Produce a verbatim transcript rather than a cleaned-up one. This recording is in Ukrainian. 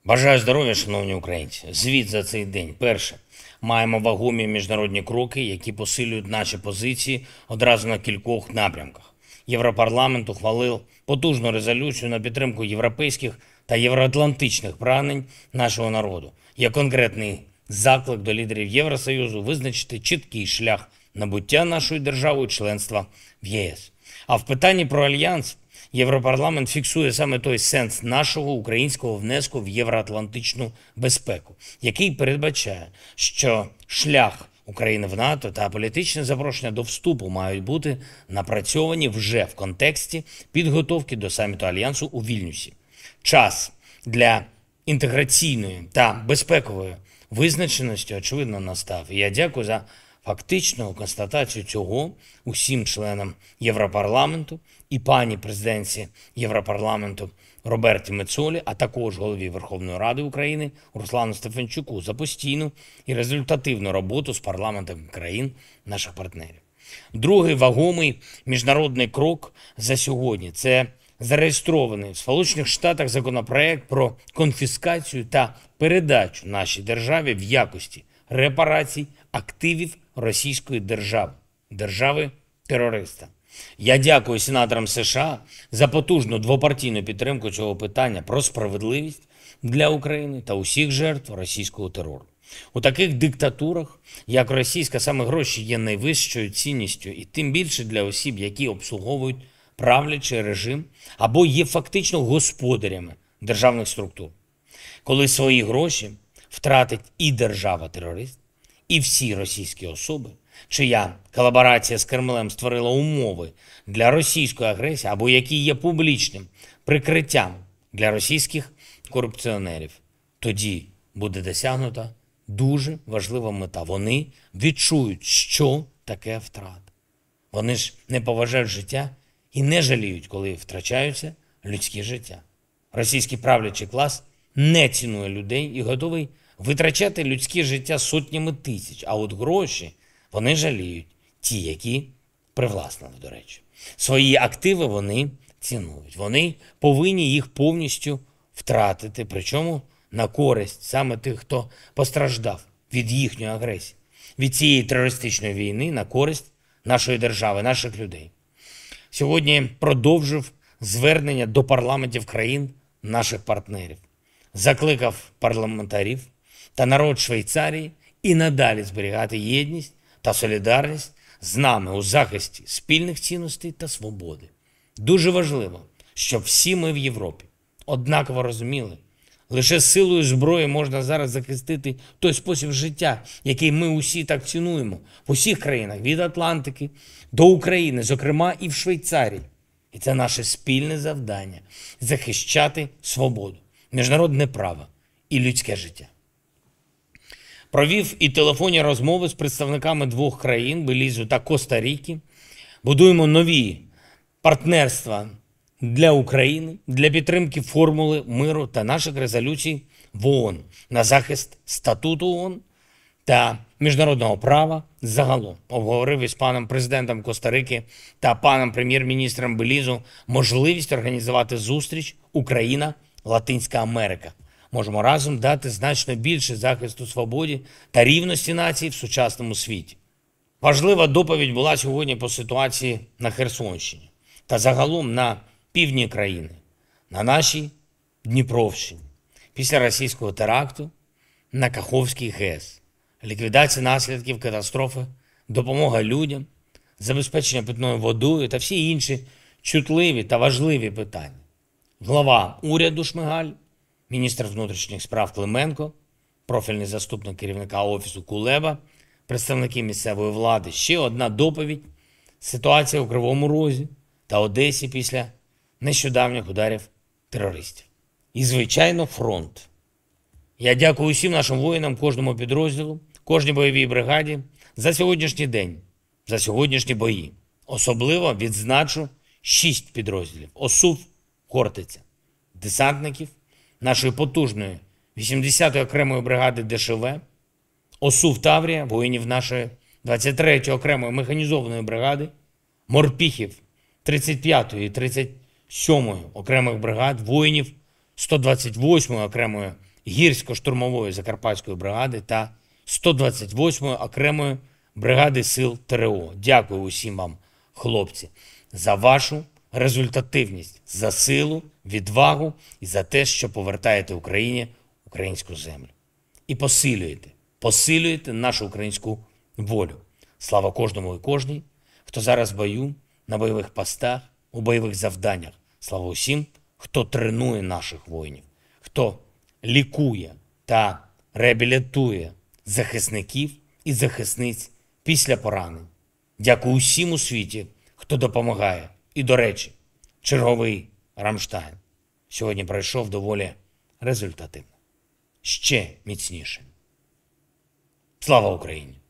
Бажаю здоров'я, шановні українці. Звіт за цей день. Перше. Маємо вагомі міжнародні кроки, які посилюють наші позиції одразу на кількох напрямках. Європарламент ухвалив потужну резолюцію на підтримку європейських та євроатлантичних прагнень нашого народу. Є конкретний заклик до лідерів Євросоюзу визначити чіткий шлях набуття нашою державою членства в ЄС. А в питанні про альянс Європарламент фіксує саме той сенс нашого українського внеску в євроатлантичну безпеку, який передбачає, що шлях України в НАТО та політичне запрошення до вступу мають бути напрацьовані вже в контексті підготовки до саміту Альянсу у Вільнюсі. Час для інтеграційної та безпекової визначеності, очевидно, настав. І я дякую за фактичну констатацію цього усім членам Європарламенту і пані президентці Європарламенту Роберті Мецолі, а також голові Верховної Ради України Руслану Стефанчуку за постійну і результативну роботу з парламентами країн наших партнерів. Другий вагомий міжнародний крок за сьогодні – це зареєстрований в Сполучених Штатах законопроект про конфіскацію та передачу нашій державі в якості репарацій активів російської держави, держави-терориста. Я дякую сенаторам США за потужну двопартійну підтримку цього питання про справедливість для України та усіх жертв російського терору. У таких диктатурах, як російська, саме гроші є найвищою цінністю, і тим більше для осіб, які обслуговують правлячий режим або є фактично господарями державних структур. Коли свої гроші втратить і держава-терорист, і всі російські особи, чия колаборація з Кремлем створила умови для російської агресії, або які є публічним прикриттям для російських корупціонерів, тоді буде досягнута дуже важлива мета. Вони відчують, що таке втрата. Вони ж не поважають життя і не жаліють, коли втрачаються людські життя. Російський правлячий клас не цінує людей і готовий витрачати людське життя сотнями тисяч, а от гроші вони жаліють, ті, які привласнили, до речі. Свої активи вони цінують. Вони повинні їх повністю втратити, причому на користь саме тих, хто постраждав від їхньої агресії, від цієї терористичної війни на користь нашої держави, наших людей. Сьогодні продовжив звернення до парламентів країн наших партнерів. Закликав парламентарів та народ Швейцарії і надалі зберігати єдність та солідарність з нами у захисті спільних цінностей та свободи. Дуже важливо, щоб всі ми в Європі однаково розуміли, лише силою зброї можна зараз захистити той спосіб життя, який ми усі так цінуємо в усіх країнах, від Атлантики до України, зокрема і в Швейцарії. І це наше спільне завдання – захищати свободу, міжнародне право і людське життя. Провів і телефонні розмови з представниками двох країн – Белізу та Коста-Ріки. Будуємо нові партнерства для України, для підтримки формули миру та наших резолюцій в ООН на захист статуту ООН та міжнародного права загалом. Обговорив із паном президентом Коста-Рики та паном прем'єр-міністром Белізу можливість організувати зустріч Україна-Латинська Америка. Можемо разом дати значно більше захисту свободі та рівності націй в сучасному світі. Важлива доповідь була сьогодні по ситуації на Херсонщині та загалом на півдні країни, на нашій Дніпровщині, після російського теракту на Каховський ГЕС, ліквідація наслідків катастрофи, допомога людям, забезпечення питною водою та всі інші чутливі та важливі питання. Глава уряду Шмигаль, міністр внутрішніх справ Клименко, профільний заступник керівника Офісу Кулеба, представники місцевої влади. Ще одна доповідь – ситуація у Кривому Розі та Одесі після нещодавніх ударів терористів. І, звичайно, фронт. Я дякую усім нашим воїнам, кожному підрозділу, кожній бойовій бригаді за сьогоднішній день, за сьогоднішні бої. Особливо відзначу шість підрозділів. ОСУВ «Хортиця», десантників нашої потужної вісімдесятої окремої бригади ДШВ, ОСУВ «Таврія», воїнів нашої двадцять третьої окремої механізованої бригади, морпіхів тридцять п'ятої і тридцять сьомої окремих бригад, воїнів сто двадцять восьмої окремої гірсько-штурмової Закарпатської бригади та сто двадцять восьмої окремої бригади сил ТРО. Дякую усім вам, хлопці, за вашу результативність, за силу, відвагу і за те, що повертаєте Україні українську землю. І посилюєте, посилюєте нашу українську волю. Слава кожному і кожній, хто зараз в бою, на бойових постах, у бойових завданнях. Слава усім, хто тренує наших воїнів, хто лікує та реабілітує захисників і захисниць після поранень. Дякую усім у світі, хто допомагає. І, до речі, черговий Рамштайн сьогодні пройшов доволі результативно. Ще міцніше. Слава Україні!